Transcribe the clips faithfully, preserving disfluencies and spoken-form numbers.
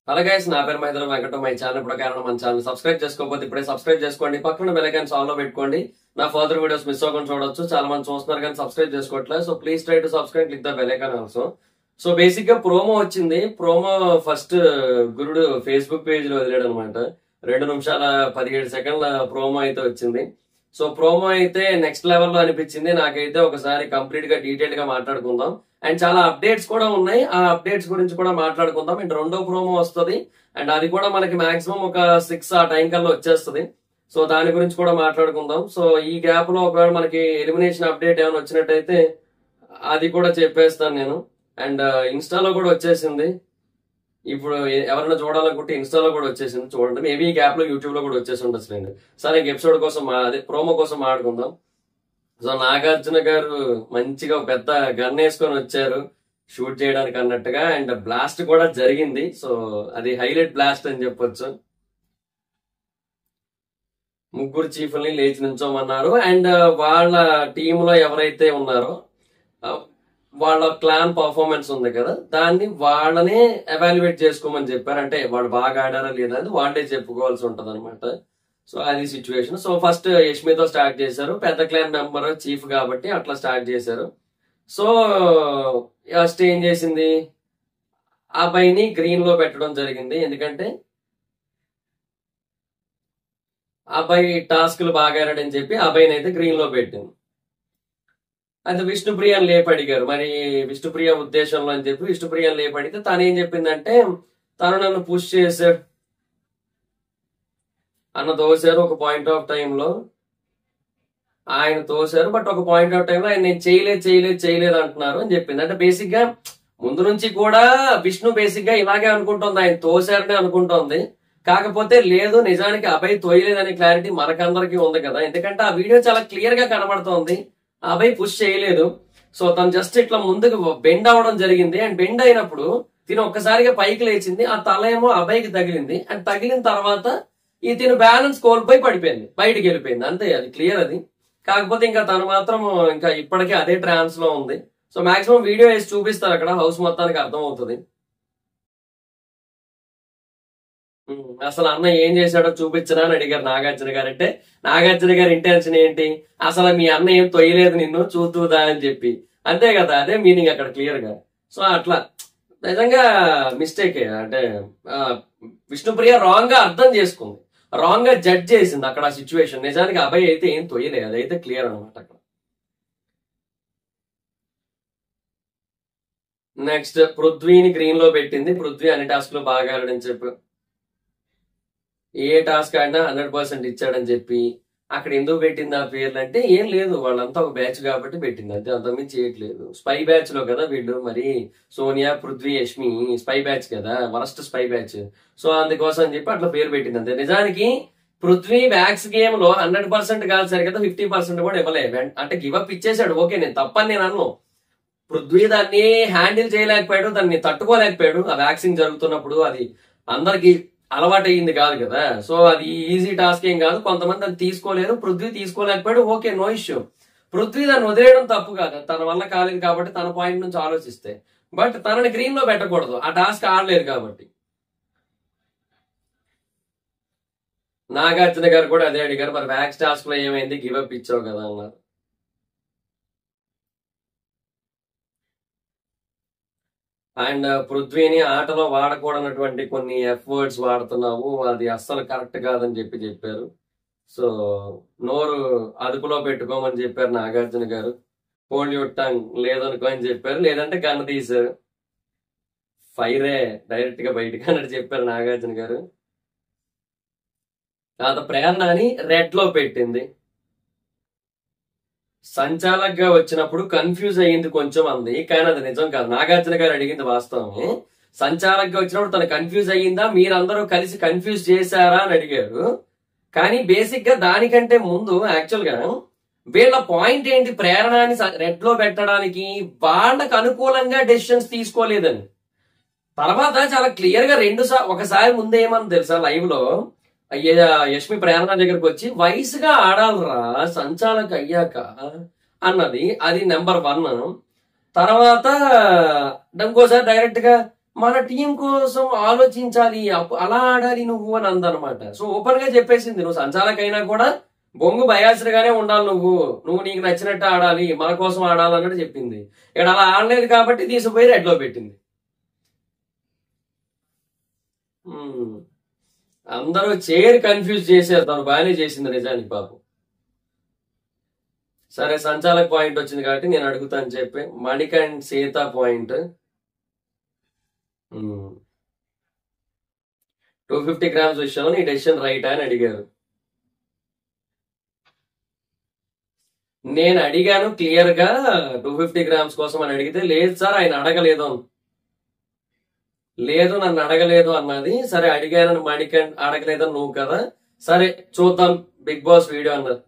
Hello guys, నా పేరు మైదల Venkata. My channel ఇప్పుడు కారణం మన ఛానల్ సబ్స్క్రైబ్ చేసుకోకపోతే ఇప్పుడే సబ్స్క్రైబ్ చేసుకోండి. పక్కన బెల్ ఐకాన్ ఆల్ లో పెట్టుకోండి. నా ఫర్దర్ వీడియోస్ మిస్ అవ్వకుండా చూడొచ్చు. చాలా మంది చూస్తున్నారు కానీ సబ్స్క్రైబ్ చేసుకోవట్లేదు. So please try to subscribe, click the bell icon also. So basic గా ప్రోమో వచ్చింది. ప్రోమో ఫస్ట్ గురుడు ఫేస్బుక్ పేజ్ లో వదిలేడు అనమాట. రెండు నిమిషాల పదిహేడు సెకండ్ల ప్రోమో అయితే వచ్చింది. సో ప్రోమో అయితే నెక్స్ట్ లెవెల్ లో అనిపించింది నాకైతే. ఒకసారి కంప్లీట్ గా డీటెయిల్ గా మాట్లాడుకుందాం. అండ్ చాలా అప్డేట్స్ కూడా ఉన్నాయి. ఆ అప్డేట్స్ గురించి కూడా మాట్లాడుకుందాం. అండ్ రెండో ప్రోమో వస్తుంది. అండ్ అది కూడా మనకి మాక్సిమం ఒక సిక్స్ ఆ టైం కల్లా వచ్చేస్తుంది. సో దాని గురించి కూడా మాట్లాడుకుందాం. సో ఈ గ్యాప్ లో ఒకవేళ మనకి ఎలిమినేషన్ అప్డేట్ ఏమైనా వచ్చినట్టయితే అది కూడా చెప్పేస్తాను నేను. అండ్ ఇన్స్టాలో కూడా వచ్చేసింది. ఇప్పుడు ఎవరైనా చూడాలనుకుంటే ఇన్స్టాలో కూడా వచ్చేసింది, చూడండి. మేబీ ఈ గ్యాప్ లో యూట్యూబ్ లో కూడా వచ్చేసి ఉండొచ్చు. సరే, ఇంక ఎపిసోడ్ కోసం అదే ప్రోమో కోసం మాట్లాడుకుందాం. సో నాగార్జున గారు మంచిగా పెద్ద గన్ వేసుకొని వచ్చారు షూట్ చేయడానికి అన్నట్టుగా. అండ్ బ్లాస్ట్ కూడా జరిగింది. సో అది హైలైట్ బ్లాస్ట్ అని చెప్పొచ్చు. ముగ్గురు చీఫ్ని లేచి నుంచోమన్నారు. అండ్ వాళ్ళ టీంలో ఎవరైతే ఉన్నారో వాళ్ళ క్లాన్ పర్ఫార్మెన్స్ ఉంది కదా, దాన్ని వాళ్ళనే ఎవాల్యుయేట్ చేసుకోమని చెప్పారు. అంటే వాళ్ళు బాగా ఆడారా లేదా అని వాళ్ళే చెప్పుకోవాల్సి ఉంటది అనమాట. సో అది సిచ్యువేషన్. సో ఫస్ట్ యష్మితో స్టార్ట్ చేశారు. పెద్ద క్లాన్ మెంబర్, చీఫ్ కాబట్టి అట్లా స్టార్ట్ చేశారు. సో ఫస్ట్ ఏం చేసింది, అబ్బాయిని గ్రీన్ లో పెట్టడం జరిగింది. ఎందుకంటే అబ్బాయి టాస్క్లు బాగా ఆడాడని చెప్పి అబ్బాయిని అయితే గ్రీన్ లో పెట్టింది. అయితే విష్ణుప్రియని లేపడిగారు. మరి విష్ణుప్రియ ఉద్దేశంలో అని చెప్పి విష్ణుప్రియని లేపడితే తను ఏం చెప్పిందంటే, తను నన్ను పుష్ చేశాడు అన్న తోశారు ఒక పాయింట్ ఆఫ్ టైంలో. ఆయన తోశారు, బట్ ఒక పాయింట్ ఆఫ్ టైంలో ఆయన నేను చేయలేదు చేయలేదు చేయలేదు అంటున్నారు అని చెప్పింది. అంటే బేసిక్ గా ముందు నుంచి కూడా విష్ణు బేసిక్ గా ఇలాగే అనుకుంటోంది, ఆయన తోశారని అనుకుంటోంది. కాకపోతే లేదు, నిజానికి అబ్బాయి తోయలేదనే క్లారిటీ మనకందరికీ ఉంది కదా. ఎందుకంటే ఆ వీడియో చాలా క్లియర్ గా కనబడుతోంది, అబ్బాయి పుష్ చేయలేదు. సో తను జస్ట్ ఇట్లా ముందుకు బెండ్ అవడం జరిగింది. అండ్ బెండ్ అయినప్పుడు తిను ఒక్కసారిగా పైకి లేచింది. ఆ తల ఏమో అబ్బాయికి తగిలింది. అండ్ తగిలిన తర్వాత ఈ తిను బ్యాలెన్స్ కోల్పోయి పడిపోయింది, బయటికి వెళ్ళిపోయింది. అంతే, అది క్లియర్ అది. కాకపోతే ఇంకా తను మాత్రం ఇంకా ఇప్పటికే అదే ట్రాన్స్ లో ఉంది. సో మాక్సిమం వీడియో వేసి చూపిస్తారు అక్కడ, హౌస్ మొత్తానికి అర్థం అవుతుంది. అసలు అన్న ఏం చేశాడో చూపించరా అని అడిగారు నాగార్జున గారు. అంటే నాగార్జున గారి ఇంటెన్షన్ ఏంటి, అసలు మీ అన్న ఏం తొయ్యలేదు నిన్ను చూతుదా అని చెప్పి. అంతే కదా, అదే మీనింగ్ అక్కడ క్లియర్ గా. సో అట్లా నిజంగా మిస్టేకే. అంటే విష్ణుప్రియ రాంగ్ గా అర్థం చేసుకుంది, రాంగ్ గా జడ్జ్ చేసింది అక్కడ ఆ సిచ్యువేషన్. నిజానికి అబ్బాయి అయితే ఏం తొయ్యలేదు, అదైతే క్లియర్ అనమాట అక్కడ. నెక్స్ట్ పృథ్వీని గ్రీన్ లో పెట్టింది. పృథ్వీ అన్ని టాస్క్ లో బాగా ఆడని చెప్పి, ఏ టాస్క్ ఆడినా హండ్రెడ్ పర్సెంట్ ఇచ్చాడని చెప్పి అక్కడ ఎందుకు పెట్టింది ఆ పేర్లు అంటే ఏం లేదు, వాళ్ళంతా ఒక బ్యాచ్ కాబట్టి పెట్టింది అంతే, అంతకుమించి చేయట్లేదు. స్పై బ్యాచ్ లో కదా వీళ్ళు, మరి సోనియా, పృథ్వీ, యష్మి స్పై బ్యాచ్ కదా, వరస్ట్ స్పై బ్యాచ్. సో అందుకోసం అని చెప్పి అట్లా పేరు పెట్టింది అంతే. నిజానికి పృథ్వీ బ్యాక్స్ గేమ్ లో హండ్రెడ్ పర్సెంట్ కాదు సరే కదా, ఫిఫ్టీ పర్సెంట్ కూడా ఇవ్వలేదు. అంటే గివప్ ఇచ్చేసాడు. ఓకే, నేను తప్పని నేను అన్ను. పృథ్వీ దాన్ని హ్యాండిల్ చేయలేకపోయాడు, దాన్ని తట్టుకోలేకపోయాడు. ఆ వ్యాక్సింగ్ జరుగుతున్నప్పుడు అది అందరికి అలవాటు అయ్యింది కాదు కదా. సో అది ఈజీ టాస్క్ ఏం కాదు. కొంతమంది దాన్ని తీసుకోలేరు, పృథ్వీ తీసుకోలేకపోయాడు. Okay, no issue. పృథ్వీ దాన్ని వదిలేయడం తప్పు కాదు, తన వల్ల కాలేదు కాబట్టి తన పాయింట్ నుంచి ఆలోచిస్తే. బట్ తనని గ్రీన్ లో పెట్టకూడదు, ఆ టాస్క్ ఆడలేదు కాబట్టి. నాగార్జున గారు కూడా అదే అడిగారు, మరి వ్యాక్స్ టాస్క్ లో ఏమైంది, గివప్ ఇచ్చావు కదా అన్నారు. అండ్ పృథ్వీని ఆటలో వాడకూడనటువంటి కొన్ని ఎఫ్ వర్డ్స్ వాడుతున్నావు, అది అస్సలు కరెక్ట్ కాదని చెప్పి చెప్పారు. సో నోరు అదుపులో పెట్టుకోమని చెప్పారు నాగార్జున గారు. హోల్డ్ యువర్ టంగ్, లేదనుకో అని చెప్పారు. లేదంటే గన్ తీశారు, ఫైరే డైరెక్ట్ గా బయటకు అన్నట్టు చెప్పారు నాగార్జున గారు. తర్వాత ప్రేరణని రెడ్ లో పెట్టింది. సంచాలక్ గా వచ్చినప్పుడు కన్ఫ్యూజ్ అయ్యింది కొంచెం అంది, కానీ అది నిజం కాదు. నాగార్జున గారు అడిగింది వాస్తవమే. సంచాలక్ గా వచ్చినప్పుడు తను కన్ఫ్యూజ్ అయ్యిందా, మీరందరూ కలిసి కన్ఫ్యూజ్ చేశారా అని అడిగారు. కానీ బేసిక్ గా దానికంటే ముందు యాక్చువల్ గా వీళ్ళ పాయింట్ ఏంటి, ప్రేరణని రెడ్ లో పెట్టడానికి వాళ్ళకు అనుకూలంగా డెసిషన్స్ తీసుకోలేదని. తర్వాత చాలా క్లియర్ గా రెండు సార్ ఒకసారి ముందే ఏమని తెలుసా, లైవ్ లో యష్మి ప్రేరణ దగ్గరకు వచ్చి వయసుగా ఆడాలరా సంచాలక అయ్యాక అన్నది. అది నెంబర్ వన్. తర్వాత ఇంకోసారి డైరెక్ట్ గా మన టీం కోసం ఆలోచించాలి, అలా ఆడాలి నువ్వు అని అందనమాట. సో ఓపెన్ గా చెప్పేసింది, నువ్వు సంచాలకైనా కూడా బొంగు బయాసులుగానే ఉండాలి, నువ్వు నువ్వు నీకు నచ్చినట్టు ఆడాలి, మన కోసం ఆడాలి అన్నట్టు చెప్పింది. ఇక్కడ అలా ఆడలేదు కాబట్టి తీసుకుపోయి రెడ్ లో పెట్టింది. అందరూ చైర్ కన్ఫ్యూజ్ చేశారు, తను బాగానే చేసింది నిజానికి పాపం. సరే సంచాలక పాయింట్ వచ్చింది కాబట్టి నేను అడుగుతాను చెప్పి, Manikanth Seetha point two fifty grams విషయంలో నీ డెసిషన్ రైట్ అని అడిగారు. నేను అడిగాను క్లియర్ గా టూ ఫిఫ్టీ గ్రామ్స్ కోసం అని అడిగితే, లేదు సార్ ఆయన అడగలేదు, లేదు నన్ను అడగలేదు అన్నది. సరే అడిగాను మణికంఠ్, అడగలేదని నువ్వు కదా, సరే చూద్దాం బిగ్ బాస్ వీడియో అన్నది.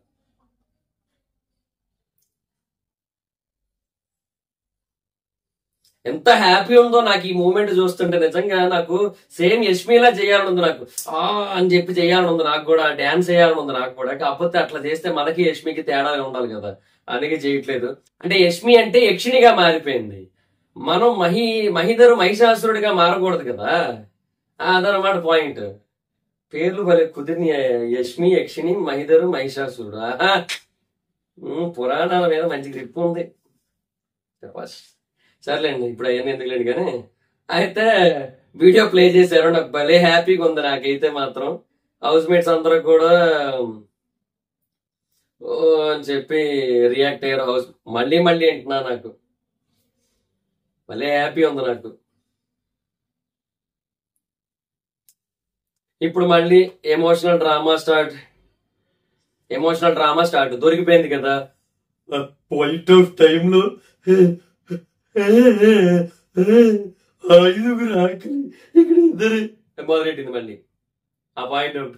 ఎంత హ్యాపీ ఉందో నాకు ఈ మూమెంట్ చూస్తుంటే. నిజంగా నాకు సేమ్ యష్మిలా చేయాలని ఉంది, నాకు ఆ అని చెప్పి చేయాలని ఉంది, నాకు కూడా డాన్స్ చేయాలని ఉంది నాకు కూడా. కాకపోతే అట్లా చేస్తే మనకి యష్మికి తేడా ఉండాలి కదా, అందుకే చేయట్లేదు. అంటే యష్మి అంటే యక్షిణిగా మారిపోయింది, మనం మహి మహిధరు మహిషాసురుడిగా మారకూడదు కదా, అదనమాట పాయింట్. పేర్లు భలే కుదిరిని, యష్మి యక్షిణి మహిధరు మహిషాసురుడు. ఆహా, పురాణాల మీద మంచి గ్రిప్ ఉంది. సర్లేండి ఇప్పుడు అవన్నీ ఎందుకులేండి. కానీ అయితే వీడియో ప్లే చేశారు, నాకు భలే హ్యాపీగా ఉంది నాకైతే మాత్రం. హౌస్ మేట్స్ అందరూ కూడా ఓ అని చెప్పి రియాక్ట్ అయ్యారు. హౌస్ మళ్ళీ మళ్ళీ అంటున్నా, నాకు భలే హ్యాపీ ఉంది నాకు. ఇప్పుడు మళ్ళీ emotional drama start, emotional drama start. దొరికిపోయింది కదా పాయింట్ ఆఫ్ టైంలో ఐదుగురు ఆకలి, ఇక్కడ ఇద్దరు మొదలెట్టింది మళ్ళీ ఆ పాయింట్ ఆఫ్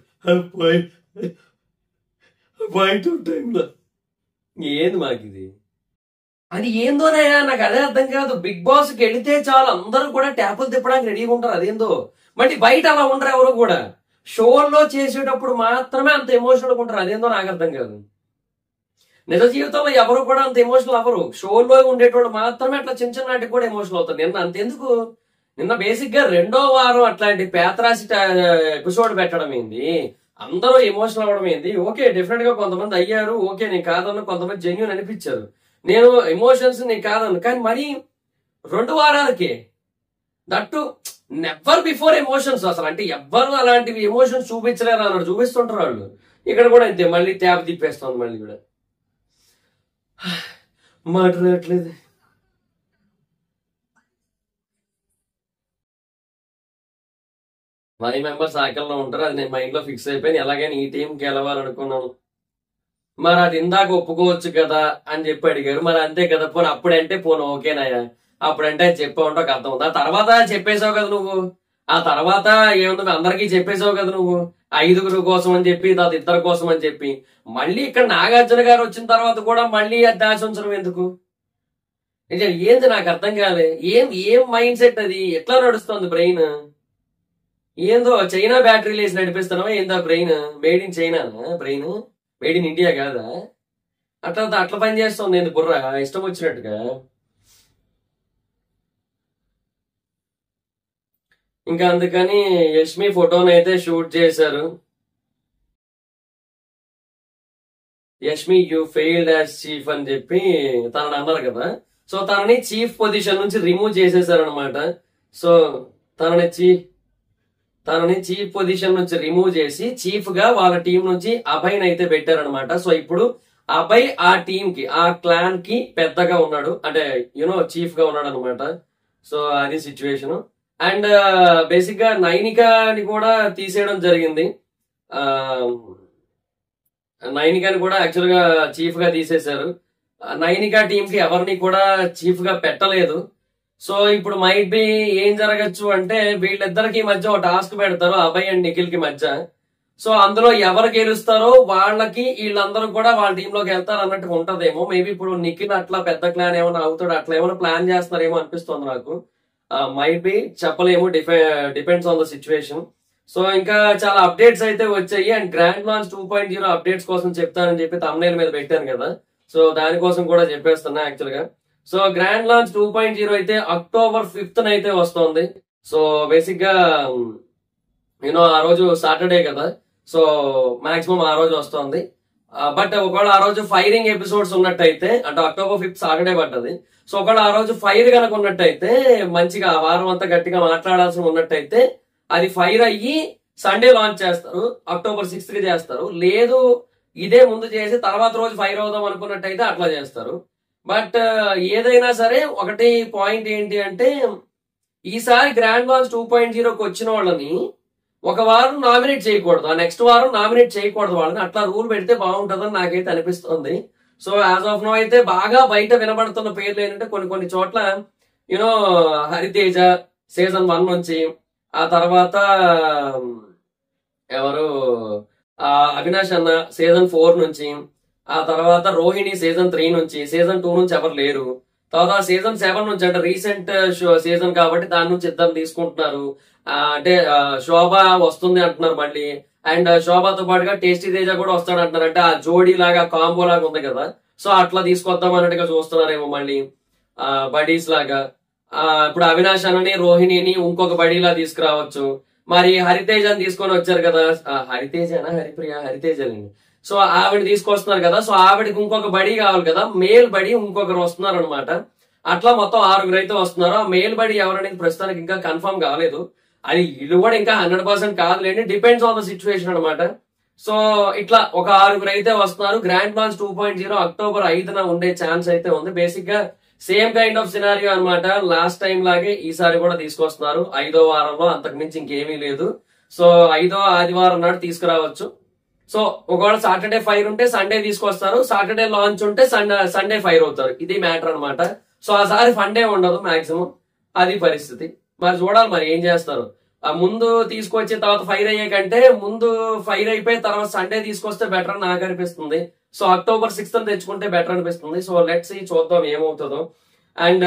పాయింట్ ఆఫ్ టైంలో. ఏంది మాకు ఇది, అది ఏందోనయ్యా నాకు అదే అర్థం కాదు. బిగ్ బాస్ కి వెళితే చాలు అందరూ కూడా ట్యాపులు తిప్పడానికి రెడీగా ఉంటారు, అదేందో. మళ్ళీ బయట అలా ఉండరు ఎవరు కూడా, షోల్లో చేసేటప్పుడు మాత్రమే అంత ఎమోషనల్గా ఉంటారు, అదేందో నాకు అర్థం కాదు. నిజ జీవితంలో ఎవరు కూడా అంత ఎమోషనల్ అవ్వరు, షోల్లో ఉండేటోళ్ళు మాత్రమే అట్లా చిన్న చిన్న నాటికి కూడా ఎమోషనల్ అవుతారు. నిన్న అంతెందుకు, నిన్న బేసిక్ గా రెండో వారం అట్లాంటి పేతరాసి ఎపిసోడ్ పెట్టడం ఏంది, అందరూ ఎమోషనల్ అవ్వడం ఏంది. ఓకే డెఫినెట్ గా కొంతమంది అయ్యారు, ఓకే నేను కాదన్న, కొంతమంది జెన్యూన్ అనిపించారు, నేను ఎమోషన్స్ నేను కాదను. కానీ మరి రెండు వారాలకి దట్టు నెవర్ బిఫోర్ ఎమోషన్స్, అసలు అంటే ఎవ్వరు అలాంటివి ఎమోషన్స్ చూపించలేరు అన్నాడు, చూపిస్తుంటారు వాళ్ళు. ఇక్కడ కూడా అంతే, మళ్ళీ ట్యాప్ తిప్పేస్తుంది మళ్ళీ కూడా. మాట్లాడట్లేదు. ఫైవ్ మెంబర్స్ ఆకలిలో ఉంటారు, అది నేను మైండ్ లో ఫిక్స్ అయిపోయాను, ఎలాగైనా ఈ టీం గెలవాలనుకున్నాను. మరి అది ఇందాక ఒప్పుకోవచ్చు కదా అని చెప్పి అడిగారు, మరి అంతే కదా. పోను అప్పుడంటే పోను ఓకేనాయా, అప్పుడంటే చెప్పావు అంటే ఒక అర్థం ఉంది. ఆ తర్వాత చెప్పేసావు కదా నువ్వు, ఆ తర్వాత ఏముంది అందరికీ చెప్పేసావు కదా నువ్వు, ఐదుగురు కోసం అని చెప్పి, తర్వాత ఇద్దరు కోసం అని చెప్పి. మళ్ళీ ఇక్కడ నాగార్జున గారు వచ్చిన తర్వాత కూడా మళ్ళీ అది ఆశ ఉంచడం ఎందుకు, ఏంది నాకు అర్థం కాలే. ఏం ఏం మైండ్ సెట్ అది, ఎట్లా నడుస్తుంది బ్రెయిన్? ఏందో చైనా బ్యాటరీలు వేసి నడిపిస్తున్నావా ఏందా brain? Made in China brain, made in India కాదా? అట్లా అట్లా పని చేస్తుంది ఏంది బుర్ర ఇష్టం వచ్చినట్టుగా. ఇంకా అందుకని యష్మి ఫోటోని అయితే షూట్ చేశారు. Yashmi you failed as chief అని చెప్పి తనని అన్నారు కదా. సో తనని చీఫ్ పొజిషన్ నుంచి రిమూవ్ చేసేసారు అనమాట. సో తనని చీఫ్ తనని చీఫ్ పొజిషన్ నుంచి రిమూవ్ చేసి చీఫ్ గా వాళ్ళ టీం నుంచి అభయ్ని అయితే పెట్టారనమాట. సో ఇప్పుడు అభయ్ ఆ టీం కి, ఆ క్లాన్ కి పెద్దగా ఉన్నాడు, అంటే యూనో చీఫ్ గా ఉన్నాడు అనమాట. సో అది సిచ్యువేషన్. అండ్ బేసిక్ గా నైనికాని కూడా తీసేయడం జరిగింది. ఆ నైనికాని కూడా యాక్చువల్ గా చీఫ్ గా తీసేశారు. నైనికా టీం కి ఎవరిని కూడా చీఫ్ గా పెట్టలేదు. సో ఇప్పుడు మైట్ బి ఏం జరగచ్చు అంటే వీళ్ళిద్దరికి మధ్య ఒక టాస్క్ పెడతారు, అభయ్ అండ్ నిఖిల్ కి మధ్య. సో అందులో ఎవరు గెలుస్తారో వాళ్ళకి వీళ్ళందరూ కూడా వాళ్ళ టీంలోకి వెళ్తారు అన్నట్టుగా ఉంటదేమో. మేబీ ఇప్పుడు నిఖిల్ అట్లా పెద్ద ప్లాన్ ఏమైనా అవుతాడు, అట్లా ఏమైనా ప్లాన్ చేస్తారేమో అనిపిస్తుంది నాకు. మైట్ బి చెప్పలేము, depends on the situation. So ఇంకా చాలా అప్డేట్స్ అయితే వచ్చాయి. And grand launch two point zero updates కోసం చెప్తానని చెప్పి thumbnail మీద పెట్టాను కదా. సో దానికోసం కూడా చెప్పేస్తున్నా యాక్చువల్ గా. So grand launch two point zero అయితే అక్టోబర్ ఫిఫ్త్ అయితే వస్తుంది. సో బేసిక్ గా యూనో ఆ రోజు సాటర్డే కదా, సో మాక్సిమం ఆ రోజు వస్తుంది. బట్ ఒకవేళ ఆ రోజు ఫైరింగ్ ఎపిసోడ్స్ ఉన్నట్టయితే, అంటే అక్టోబర్ ఫిఫ్త్ సాటర్డే పడ్డది, సో ఒకవేళ ఆ రోజు ఫైర్ కనుక ఉన్నట్టయితే, మంచిగా ఆ వారం అంతా గట్టిగా మాట్లాడాల్సి ఉన్నట్టయితే అది ఫైర్ అయ్యి సండే లాంచ్ చేస్తారు, అక్టోబర్ సిక్స్త్ కి చేస్తారు. లేదు ఇదే ముందు చేసి తర్వాత రోజు ఫైర్ అవుదాం అనుకున్నట్టయితే అట్లా చేస్తారు. బట్ ఏదైనా సరే ఒకటి పాయింట్ ఏంటి అంటే, ఈసారి గ్రాండ్ లాంచ్ టూ పాయింట్ జీరోకి వచ్చిన వాళ్ళని ఒక వారం నామినేట్ చేయకూడదు, ఆ నెక్స్ట్ వారం నామినేట్ చేయకూడదు వాళ్ళని. అట్లా రూల్ పెడితే బాగుంటుందని నాకైతే అనిపిస్తుంది. సో యాజ్ ఆఫ్ నో అయితే బాగా బయట వినబడుతున్న పేర్లు ఏంటంటే, కొన్ని కొన్ని చోట్ల యూనో హరితేజ సీజన్ వన్ నుంచి, ఆ తర్వాత ఎవరు ఆ అవినాష్ అన్న సీజన్ ఫోర్ నుంచి, ఆ తర్వాత రోహిణి సీజన్ త్రీ నుంచి, సీజన్ టూ నుంచి ఎవరు లేరు. తర్వాత సీజన్ సెవెన్ నుంచి, అంటే రీసెంట్ సీజన్ కాబట్టి దాని నుంచి ఇద్దరు తీసుకుంటున్నారు. అంటే శోభ వస్తుంది అంటున్నారు మళ్ళీ, అండ్ శోభతో పాటుగా టేస్టీ తేజ కూడా వస్తాడు అంటున్నారు. అంటే ఆ జోడీ లాగా కాంబో లాగా ఉంది కదా, సో అట్లా తీసుకొద్దాం అన్నట్టుగా చూస్తున్నారేమో మళ్ళీ ఆ బడీస్ లాగా. ఆ ఇప్పుడు అవినాష్ అని రోహిణిని ఇంకొక బడీలా తీసుకురావచ్చు. మరి హరితేజని తీసుకొని వచ్చారు కదా, హరితేజనా హరిప్రియ హరితేజని, సో ఆవిడ తీసుకొస్తున్నారు కదా, సో ఆవిడకి ఇంకొక బడీ కావాలి కదా, మేల్ బడీ ఇంకొకరు వస్తున్నారు అనమాట. అట్లా మొత్తం ఆరుగురు అయితే వస్తున్నారు. ఆ మేల్ బడీ ఎవరనేది ప్రస్తుతానికి ఇంకా కన్ఫర్మ్ కాలేదు. అది ఇల్లు కూడా ఇంకా హండ్రెడ్ పర్సెంట్ కాదులేండి, డిపెండ్స్ ఆన్ ద సిచ్యువేషన్ అనమాట. సో ఇట్లా ఒక ఆరుగురు అయితే వస్తున్నారు. Grand launch two point zero October ఐదున ఉండే ఛాన్స్ అయితే ఉంది. బేసిక్ గా సేమ్ కైండ్ ఆఫ్ సినారియో అనమాట. లాస్ట్ టైం లాగే ఈసారి కూడా తీసుకొస్తున్నారు ఐదో వారంలో, అంతకు మించి ఇంకేమీ లేదు. సో ఐదో ఆదివారం నాడు తీసుకురావచ్చు. సో ఒకవేళ సాటర్డే ఫైర్ ఉంటే సండే తీసుకొస్తారు, సాటర్డే లాంచ్ ఉంటే సండే సండే ఫైర్ అవుతారు. ఇది మ్యాటర్ అనమాట. సో ఆ సారి ఫండే ఉండదు మాక్సిమం, అది పరిస్థితి. మరి చూడాలి మరి ఏం చేస్తారు. ఆ ముందు తీసుకొచ్చిన తర్వాత ఫైర్ అయ్యే కంటే ముందు ఫైర్ అయిపోయి తర్వాత సండే తీసుకొస్తే బెటర్ అని నాకు అనిపిస్తుంది. సో అక్టోబర్ సిక్స్త్ తెచ్చుకుంటే బెటర్ అనిపిస్తుంది. సో లెట్స్ సీ, చూద్దాం ఏమవుతుందో. అండ్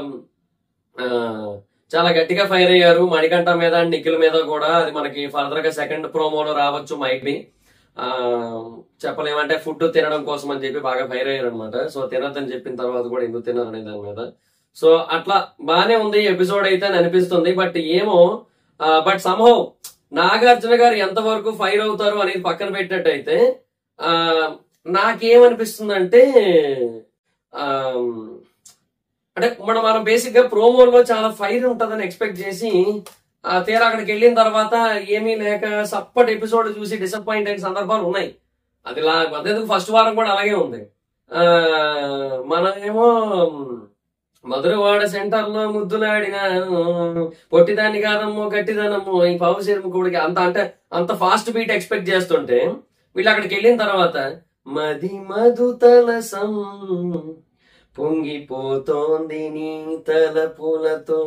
చాలా గట్టిగా ఫైర్ అయ్యారు మణికంఠ మీద అండ్ నిఖిల్ మీద కూడా. అది మనకి ఫర్దర్ గా సెకండ్ ప్రోమోలో రావచ్చు, మైట్ బి, ఆ చెప్పలేమంటే ఫుడ్ తినడం కోసం అని చెప్పి బాగా ఫైర్ అయ్యారు అనమాట. సో తినద్దని చెప్పిన తర్వాత కూడా ఎందుకు తిన్నారు అనే దాని మీద. సో అట్లా బానే ఉంది ఎపిసోడ్ అయితే అని అనిపిస్తుంది. బట్ ఏమో బట్ సంహౌ నాగార్జున గారు ఎంతవరకు ఫైర్ అవుతారు అనేది పక్కన పెట్టినట్టయితే ఆ నాకేమనిపిస్తుందంటే, ఆ అంటే మనం మనం బేసిక్ గా ప్రోమోలో చాలా ఫైర్ ఉంటుందని ఎక్స్పెక్ట్ చేసి ఆ తీరా అక్కడికి వెళ్ళిన తర్వాత ఏమీ లేక సప్పటి ఎపిసోడ్ చూసి డిసప్పాయింట్ అయిన సందర్భాలు ఉన్నాయి. అది లా అదేందుకు ఫస్ట్ వారం కూడా అలాగే ఉంది. ఆ మనమేమో మధురవాడ సెంటర్ లో ముద్దులాడిన పొట్టిదాన్ని కాదమ్మో గట్టిదనమ్మో ఈ పౌశర్మ కూడా అంత అంటే అంత ఫాస్ట్ బీట్ ఎక్స్పెక్ట్ చేస్తుంటే, వీళ్ళు అక్కడికి వెళ్ళిన తర్వాత మది మధు తలసం పొంగిపోతోంది నీ తలపులతో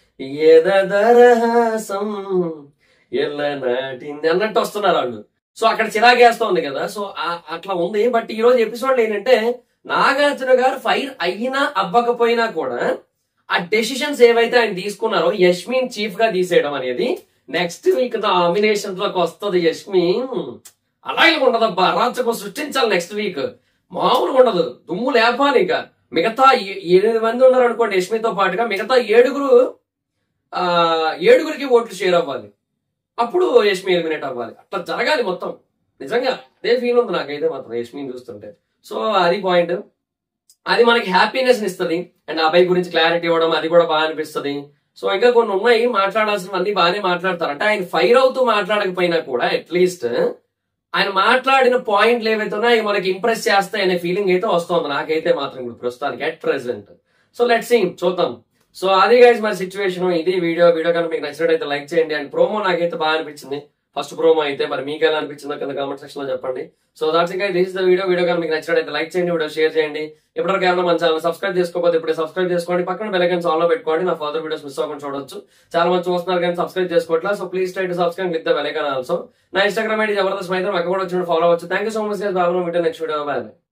ఎదరహాసం ఎల్ల నాటింది అన్నట్టు వస్తున్నారు వాళ్ళు. సో అక్కడ చిరాగేస్తోంది కదా. సో అట్లా ఉంది. బట్ ఈ రోజు ఎపిసోడ్ ఏంటంటే, నాగార్జున గారు ఫైర్ అయినా అవ్వకపోయినా కూడా ఆ డెసిషన్స్ ఏవైతే ఆయన తీసుకున్నారో, యష్మిన్ చీఫ్ గా తీసేయడం అనేది నెక్స్ట్ వీక్ నామినేషన్స్ లోకి వస్తుంది. యష్మిన్ అలాగే ఉండదబ్బా, అరాచకం సృష్టించాలి నెక్స్ట్ వీక్, మామూలుగా ఉండదు, దుమ్ము లేపాలి. ఇంకా మిగతా ఎనిమిది మంది ఉన్నారు అనుకోండి యష్మితో పాటుగా, మిగతా ఏడుగురు ఆ ఏడుగురికి ఓట్లు షేర్ అవ్వాలి, అప్పుడు యష్మి ఎలిమినేట్ అవ్వాలి. అట్లా జరగాలి మొత్తం. నిజంగా అదే ఫీల్ ఉంది నాకైతే మాత్రం యష్మిని చూస్తుంటే. సో అది పాయింట్, అది మనకి హ్యాపీనెస్ ఇస్తుంది. అండ్ అబ్బాయి గురించి క్లారిటీ ఇవ్వడం అది కూడా బాగా అనిపిస్తుంది. సో ఇంకా కొన్ని ఉన్నాయి మాట్లాడాల్సినవన్నీ బాగానే మాట్లాడతారు. అంటే ఆయన ఫైర్ అవుతూ మాట్లాడకపోయినా కూడా అట్లీస్ట్ ఆయన మాట్లాడిన పాయింట్లు ఏవైతే ఉన్నాయో మనకి ఇంప్రెస్ చేస్తాయి అనే ఫీలింగ్ అయితే వస్తుంది నాకైతే మాత్రం ఇప్పుడు ప్రస్తుతానికి at present. So let's see, చూద్దాం. సో అది గైస్ మరి సిచ్యువేషన్. ఇది వీడియో వీడియో కనుక మీకు నచ్చినట్టయితే లైక్ చేయండి. అండ్ ప్రోమో నాకైతే బాగా అనిపించింది, ఫస్ట్ ప్రోమో అయితే. మరి మీకు ఎలా అనిపించిందో కింద కామెంట్ సెక్షన్ లో చెప్పండి. So that's it guys, this is the video. Video కనుక మీకు నచ్చినట్టయితే లైక్ చేయండి, వీడియో షేర్ చేయండి. ఇప్పటివరకు ఎవరైనా మన ఛానల్ సబ్స్క్రైబ్ చేసుకోకపోతే ఇప్పుడే సబ్స్క్రైబ్ చేసుకోండి, పక్కన బెల్ ఐకాన్ ఆన్ లో పెట్టుకోండి. నా ఫర్దర్ వీడియోస్ మిస్ అవ్వకుండా చూడొచ్చు. చాలా మంది చూస్తున్నారు కానీ సబ్స్క్రైబ్ చేసుకోవట్లేదు. So please try to subscribe with the bell icon also. నా ఇన్స్టాగ్రామ్ ఐడి జబర్దస్త్ మైత్రం, అక్కడ కూడా వచ్చి ఫాలో అవ్వచ్చు. Thank you so much guys. బాబు నెక్స్ట్ వీడియో. బాయ్.